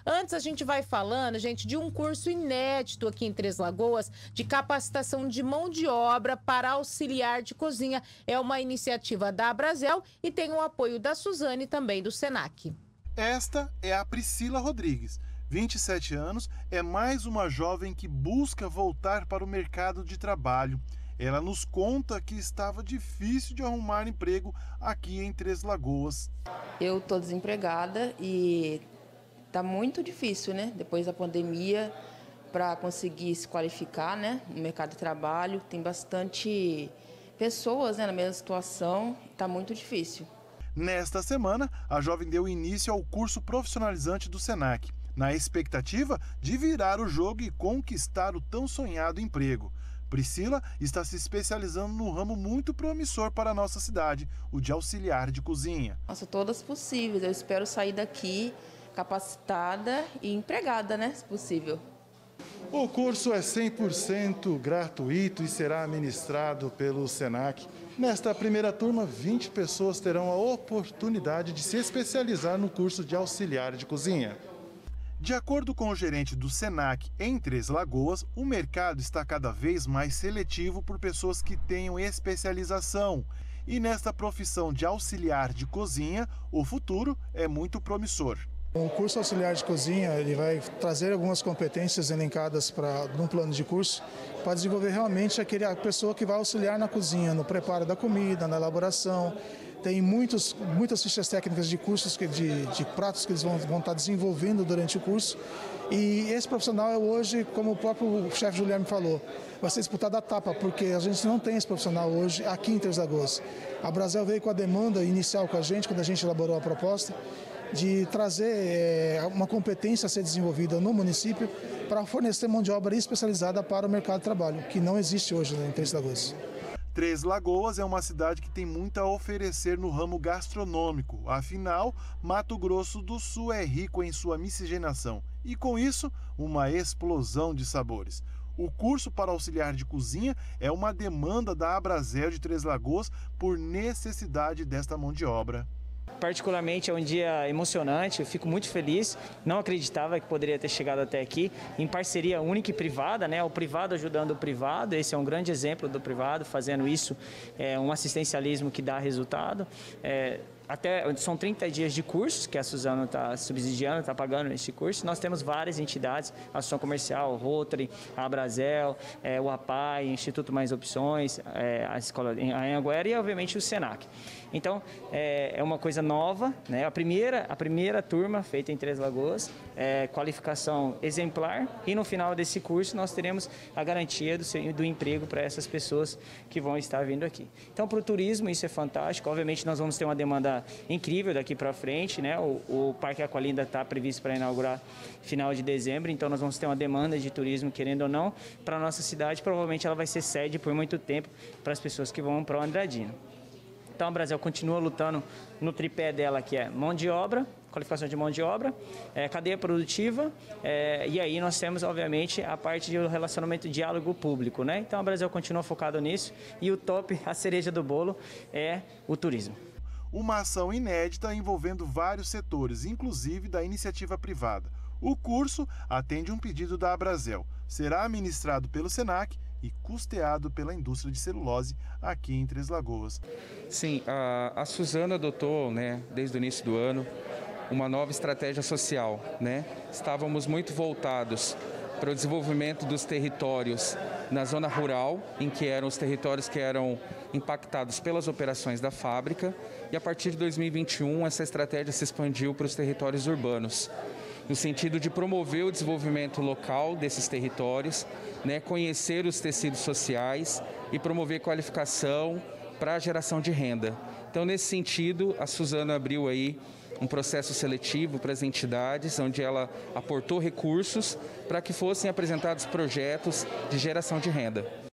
Antes a gente vai falando, gente, de um curso inédito aqui em Três Lagoas de capacitação de mão de obra para auxiliar de cozinha. É uma iniciativa da Abrazel e tem o apoio da Suzane e também do Senac. Esta é a Priscila Rodrigues. 27 anos, é mais uma jovem que busca voltar para o mercado de trabalho. Ela nos conta que estava difícil de arrumar emprego aqui em Três Lagoas. Eu estou desempregada e está muito difícil, né? Depois da pandemia, para conseguir se qualificar, né, no mercado de trabalho. Tem bastante pessoas, né, na mesma situação, está muito difícil. Nesta semana, a jovem deu início ao curso profissionalizante do Senac, na expectativa de virar o jogo e conquistar o tão sonhado emprego. Priscila está se especializando no ramo muito promissor para a nossa cidade, o de auxiliar de cozinha. Nossa, todas possíveis. Eu espero sair daqui capacitada e empregada, né, se possível. O curso é 100% gratuito e será ministrado pelo Senac. Nesta primeira turma, 20 pessoas terão a oportunidade de se especializar no curso de auxiliar de cozinha. De acordo com o gerente do Senac em Três Lagoas, o mercado está cada vez mais seletivo por pessoas que tenham especialização. E nesta profissão de auxiliar de cozinha, o futuro é muito promissor. O curso auxiliar de cozinha ele vai trazer algumas competências elencadas num plano de curso para desenvolver realmente a pessoa que vai auxiliar na cozinha, no preparo da comida, na elaboração. Tem muitas fichas técnicas de cursos, de pratos que eles vão estar desenvolvendo durante o curso. E esse profissional hoje, como o próprio chefe Juliano falou, vai ser disputado a tapa, porque a gente não tem esse profissional hoje aqui em Três Lagoas. A Abrazel veio com a demanda inicial com a gente, quando a gente elaborou a proposta, de trazer uma competência a ser desenvolvida no município para fornecer mão de obra especializada para o mercado de trabalho, que não existe hoje em Três Lagoas. Três Lagoas é uma cidade que tem muito a oferecer no ramo gastronômico. Afinal, Mato Grosso do Sul é rico em sua miscigenação e, com isso, uma explosão de sabores. O curso para auxiliar de cozinha é uma demanda da Abrazel de Três Lagoas por necessidade desta mão de obra. Particularmente é um dia emocionante, eu fico muito feliz, não acreditava que poderia ter chegado até aqui, em parceria única e privada, né? O privado ajudando o privado, esse é um grande exemplo do privado, fazendo isso, um assistencialismo que dá resultado. São 30 dias de cursos que a Suzano está subsidiando, está pagando esse curso. Nós temos várias entidades, a Associação Comercial, o Rotary, a Abrazel, o APAI, Instituto Mais Opções, a Escola em Anhanguera e, obviamente, o Senac. Então, é uma coisa nova, né? A primeira turma feita em Três Lagoas, qualificação exemplar, e no final desse curso nós teremos a garantia do emprego para essas pessoas que vão estar vindo aqui. Então, para o turismo isso é fantástico, obviamente nós vamos ter uma demanda incrível daqui para frente, né? O Parque Aqualinda está previsto para inaugurar final de dezembro, então nós vamos ter uma demanda de turismo, querendo ou não, para a nossa cidade. Provavelmente ela vai ser sede por muito tempo para as pessoas que vão para o Andradina. Então a Abrazel continua lutando no tripé dela, que é mão de obra, qualificação de mão de obra, cadeia produtiva, e aí nós temos, obviamente, a parte do relacionamento diálogo público, né? Então a Abrazel continua focado nisso e o top, a cereja do bolo, é o turismo. Uma ação inédita envolvendo vários setores, inclusive da iniciativa privada. O curso atende um pedido da Abrazel, será ministrado pelo Senac e custeado pela indústria de celulose aqui em Três Lagoas. Sim, a Suzano adotou, né, desde o início do ano, uma nova estratégia social, né? Estávamos muito voltados para o desenvolvimento dos territórios na zona rural, em que eram os territórios que eram impactados pelas operações da fábrica, e a partir de 2021 essa estratégia se expandiu para os territórios urbanos, no sentido de promover o desenvolvimento local desses territórios, né, conhecer os tecidos sociais e promover qualificação para a geração de renda. Então, nesse sentido, a Suzano abriu aí um processo seletivo para as entidades, onde ela aportou recursos para que fossem apresentados projetos de geração de renda.